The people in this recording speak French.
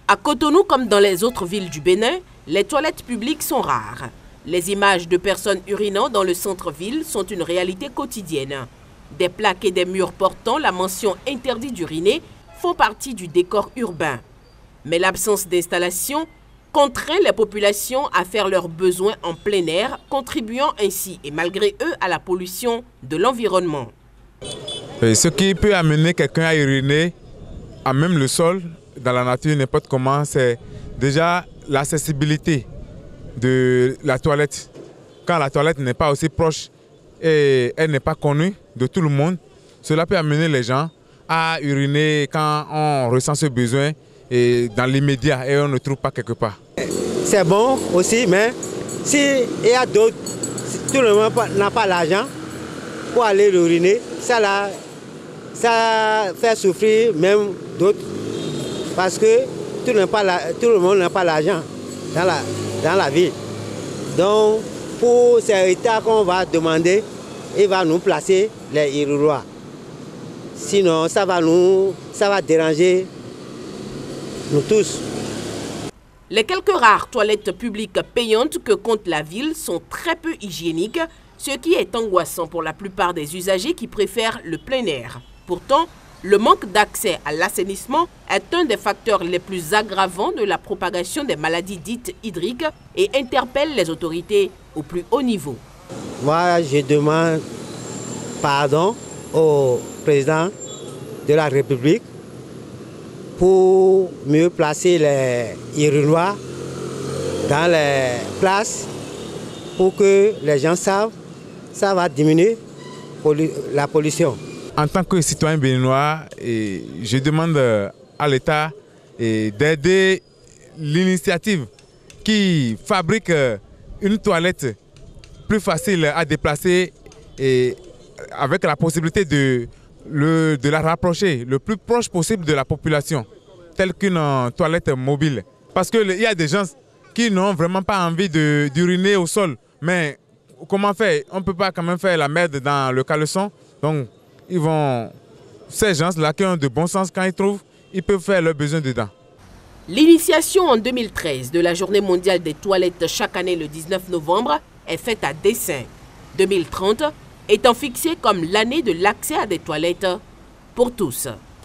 À Cotonou, comme dans les autres villes du Bénin, les toilettes publiques sont rares. Les images de personnes urinant dans le centre-ville sont une réalité quotidienne. Des plaques et des murs portant la mention « interdit d'uriner » font partie du décor urbain. Mais l'absence d'installation contraint les populations à faire leurs besoins en plein air, contribuant ainsi et malgré eux à la pollution de l'environnement. Ce qui peut amener quelqu'un à uriner, à même le sol, dans la nature, n'importe comment, c'est déjà l'accessibilité de la toilette. Quand la toilette n'est pas aussi proche et elle n'est pas connue de tout le monde, cela peut amener les gens à uriner quand on ressent ce besoin et dans l'immédiat et on ne trouve pas quelque part. C'est bon aussi, mais s'il y a d'autres, si tout le monde n'a pas l'argent pour aller uriner, ça fait souffrir même d'autres parce que tout le monde n'a pas l'argent dans la ville. Donc, pour ces états qu'on va demander, il va nous placer les urinoirs. Sinon, ça va déranger nous tous. Les quelques rares toilettes publiques payantes que compte la ville sont très peu hygiéniques, ce qui est angoissant pour la plupart des usagers qui préfèrent le plein air. Pourtant, le manque d'accès à l'assainissement est un des facteurs les plus aggravants de la propagation des maladies dites hydriques et interpelle les autorités au plus haut niveau. Moi, je demande pardon au président de la République pour mieux placer les urinoirs dans les places pour que les gens savent ça va diminuer la pollution. En tant que citoyen béninois, je demande à l'État d'aider l'initiative qui fabrique une toilette plus facile à déplacer et avec la possibilité de la rapprocher le plus proche possible de la population, telle qu'une toilette mobile. Parce qu'il y a des gens qui n'ont vraiment pas envie d'uriner au sol, mais comment faire? On ne peut pas quand même faire la merde dans le caleçon. Donc, ces gens-là qui ont de bon sens, quand ils trouvent, ils peuvent faire leurs besoins dedans. L'initiation en 2013 de la Journée mondiale des toilettes chaque année le 19 novembre est faite à dessein. 2030 étant fixée comme l'année de l'accès à des toilettes pour tous.